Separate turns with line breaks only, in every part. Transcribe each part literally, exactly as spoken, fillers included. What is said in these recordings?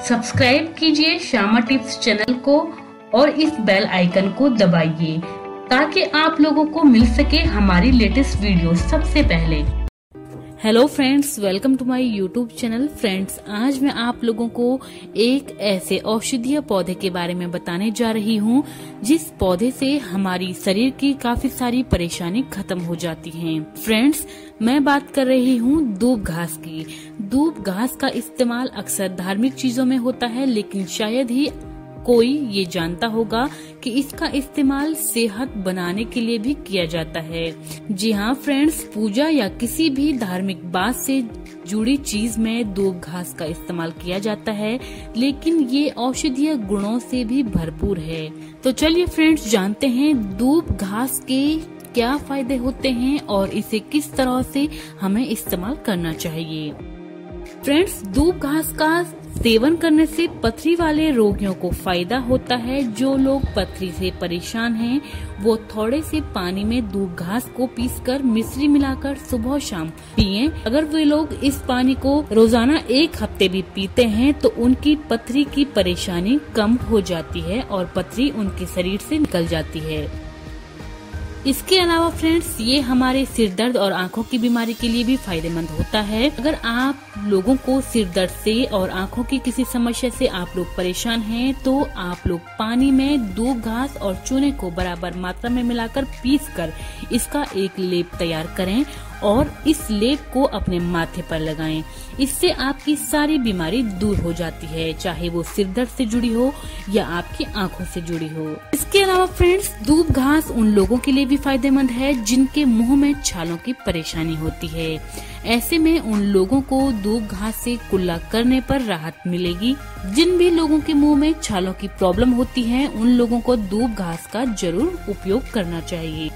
Subscribe कीजिए Shyama tips channel को और इस बेल आइकन को दबाइए ताकि आप लोगों को मिल सके हमारी लेटेस्ट वीडियो सबसे पहले।
Hello friends, welcome to my YouTube channel. Friends, आज मैं आप लोगों को एक ऐसे औषधीय पौधे के बारे में बताने जा रही हूँ जिस पौधे से हमारी शरीर की काफी सारी परेशानी खत्म हो जाती है। फ्रेंड्स, मैं बात कर रही हूँ दूब घास की। दूब घास का इस्तेमाल अक्सर धार्मिक चीजों में होता है, लेकिन शायद ही कोई ये जानता होगा कि इसका इस्तेमाल सेहत बनाने के लिए भी किया जाता है। जी हाँ फ्रेंड्स, पूजा या किसी भी धार्मिक बात से जुड़ी चीज में दूब घास का इस्तेमाल किया जाता है, लेकिन ये औषधीय गुणों से भी भरपूर है। तो चलिए फ्रेंड्स, जानते हैं दूब घास के क्या फायदे होते हैं और इसे किस तरह से हमें इस्तेमाल करना चाहिए। फ्रेंड्स, दूब घास का सेवन करने से पथरी वाले रोगियों को फायदा होता है। जो लोग पथरी से परेशान हैं, वो थोड़े से पानी में दूब घास को पीसकर मिश्री मिलाकर सुबह शाम पिएं। अगर वे लोग इस पानी को रोजाना एक हफ्ते भी पीते हैं तो उनकी पथरी की परेशानी कम हो जाती है और पथरी उनके शरीर से निकल जाती है। इसके अलावा फ्रेंड्स, ये हमारे सिर दर्द और आंखों की बीमारी के लिए भी फायदेमंद होता है। अगर आप लोगों को सिर दर्द से और आंखों की किसी समस्या से आप लोग परेशान हैं, तो आप लोग पानी में दूब घास और चूने को बराबर मात्रा में मिलाकर पीसकर इसका एक लेप तैयार करें और इस लेप को अपने माथे पर लगाएं। इससे आपकी सारी बीमारी दूर हो जाती है, चाहे वो सिर दर्द से जुड़ी हो या आपकी आंखों से जुड़ी हो। इसके अलावा फ्रेंड्स, दूब घास उन लोगों के लिए भी फायदेमंद है जिनके मुंह में छालों की परेशानी होती है। ऐसे में उन लोगों को दूब घास से कुल्ला करने पर राहत मिलेगी। जिन भी लोगों के मुंह में छालों की प्रॉब्लम होती है, उन लोगों को दूब घास का जरूर उपयोग करना चाहिए।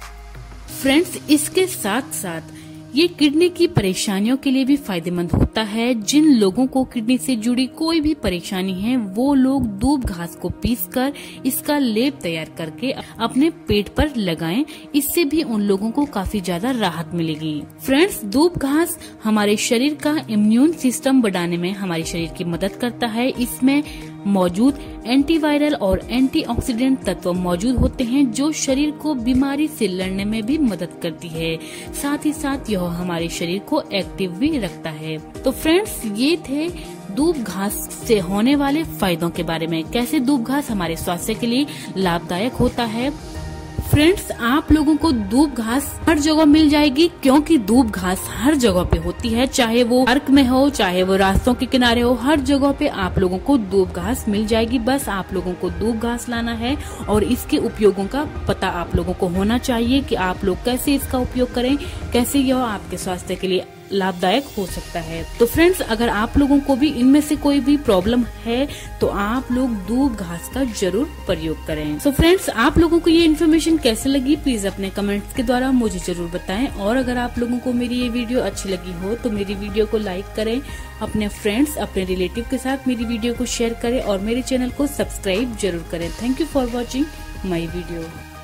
फ्रेंड्स, इसके साथ साथ ये किडनी की परेशानियों के लिए भी फायदेमंद होता है। जिन लोगों को किडनी से जुड़ी कोई भी परेशानी है, वो लोग दूब घास को पीसकर इसका लेप तैयार करके अपने पेट पर लगाएं। इससे भी उन लोगों को काफी ज्यादा राहत मिलेगी। फ्रेंड्स, दूब घास हमारे शरीर का इम्यून सिस्टम बढ़ाने में हमारे शरीर की मदद करता है। इसमें मौजूद एंटीवायरल और एंटीऑक्सीडेंट तत्व मौजूद होते हैं जो शरीर को बीमारी से लड़ने में भी मदद करती है। साथ ही साथ यह हमारे शरीर को एक्टिव भी रखता है। तो फ्रेंड्स, ये थे दूब घास से होने वाले फायदों के बारे में, कैसे दूब घास हमारे स्वास्थ्य के लिए लाभदायक होता है। फ्रेंड्स, आप लोगों को दूब घास हर जगह मिल जाएगी, क्योंकि दूब घास हर जगह पे होती है, चाहे वो पार्क में हो, चाहे वो रास्तों के किनारे हो, हर जगह पे आप लोगों को दूब घास मिल जाएगी। बस आप लोगों को दूब घास लाना है और इसके उपयोगों का पता आप लोगों को होना चाहिए कि आप लोग कैसे इसका उपयोग करें, कैसे यह आपके स्वास्थ्य के लिए लाभदायक हो सकता है। तो फ्रेंड्स, अगर आप लोगों को भी इनमें से कोई भी प्रॉब्लम है तो आप लोग दूब घास का जरूर प्रयोग करें। सो फ्रेंड्स, आप लोगों को ये इन्फॉर्मेशन कैसे लगी, प्लीज अपने कमेंट्स के द्वारा मुझे जरूर बताएं। और अगर आप लोगों को मेरी ये वीडियो अच्छी लगी हो तो मेरी वीडियो को लाइक करें, अपने फ्रेंड्स, अपने रिलेटिव के साथ मेरी वीडियो को शेयर करें और मेरे चैनल को सब्सक्राइब जरूर करें। Thank you for watching my video.